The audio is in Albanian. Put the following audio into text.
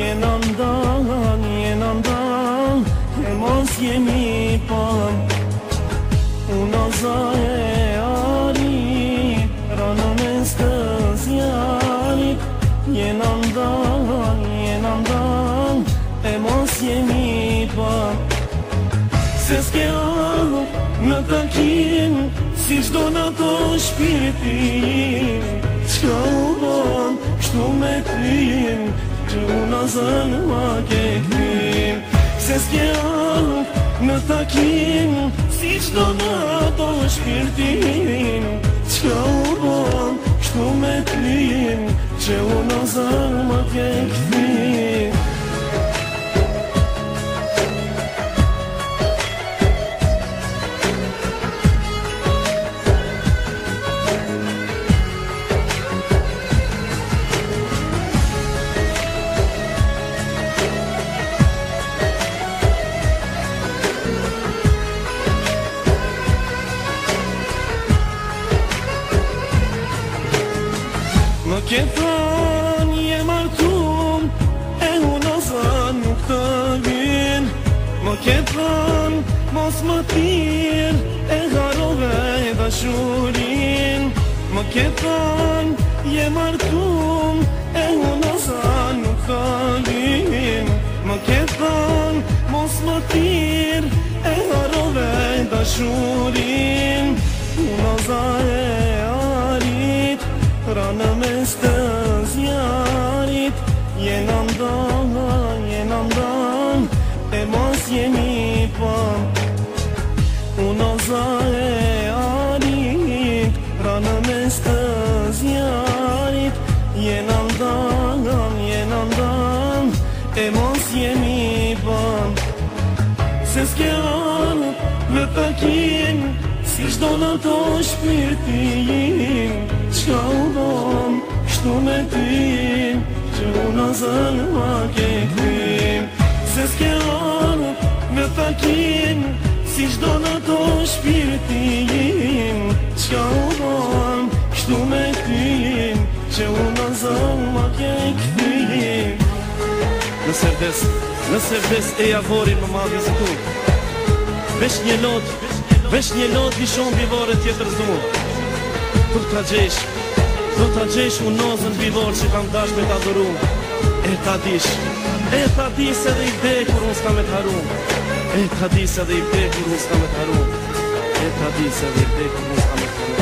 jenandal E mos jemi pa Una zae arit Rana mes të zjarit Jenandal E mos jemi pa Se s'ke ardhur në takim Si çdo në to shpirtin Qka u ban, kështu me tim Që unë zënë ma ke këtim Se s'ke ardhur në takim Si çdo në to shpirtin Qka u ban, kështu me tim Që unë zënë ma ke këtim Më ke thënë je martum E unë zënë nuk të vin Më ke thënë mos më tir E harove dashurin Më ke thënë je martum E unë zënë nuk të vin Më ke thënë mos më tir E harove dashurin Unë zënë Rana mes të zjarit Jenandal E mos jemi pa Unë zae arit Rana mes të zjarit Jenandal E mos jemi pa Se s'ke ardhur në takim Si çdo në to shpirtin Qka u ban, kështu me tim Që unë zënë ma ke këtim Se s'ke ardhur në takim Si çdo në to shpirtin Qka u ban, kështu me tim Që unë zënë ma ke këtim Nëse vdes e javorin më madhi zë tu Vesh një lot Vishon bivare tjetër zdu Kur t'a gjesh unë nozën bivar që kam dash me t'adhuru E t'a dish edhe i vdek kur unë s'ka me t'haru E t'a dis edhe i vdek kur unë s'ka me t'haru E t'a dis edhe i vdek kur unë s'ka me t'haru